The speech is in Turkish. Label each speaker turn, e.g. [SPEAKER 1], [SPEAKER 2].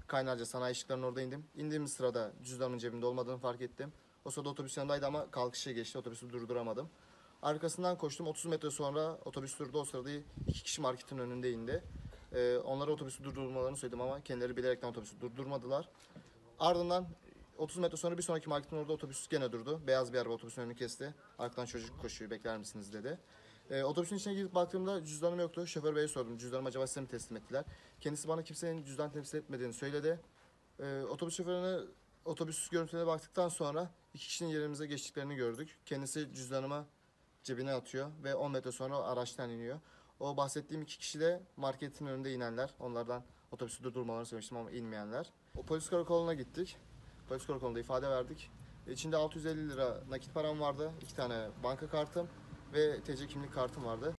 [SPEAKER 1] Kaynarca sanayi ışıklarının orada indim. İndiğim sırada cüzdanımın cebimde olmadığını fark ettim. O sırada otobüs yanındaydı ama kalkışa geçti. Otobüsü durduramadım. Arkasından koştum. 30 metre sonra otobüs durdu. O sırada iki kişi marketin önünde indi. Onlara otobüsü durdurmalarını söyledim ama kendileri bilerekten otobüsü durdurmadılar. Ardından 30 metre sonra bir sonraki marketin orada otobüs gene durdu. Beyaz bir araba otobüsün önünü kesti. Arkadan çocuk koşuyor, bekler misiniz dedi. Otobüsün içine girip baktığımda cüzdanım yoktu. Şoför beye sordum. Cüzdanımı acaba size mi teslim ettiler? Kendisi bana kimsenin cüzdan teslim etmediğini söyledi. Otobüs şoförüne otobüs görüntülerine baktıktan sonra iki kişinin yerimize geçtiklerini gördük. Kendisi cüzdanımı cebine atıyor ve 10 metre sonra araçtan iniyor. O bahsettiğim iki kişi de marketin önünde inenler. Onlardan otobüsü durdurmalarını söylemiştim ama inmeyenler. O polis karakoluna gittik. Polis karakolunda ifade verdik. İçinde 650 lira nakit param vardı. 2 tane banka kartım ve TC kimlik kartım vardı.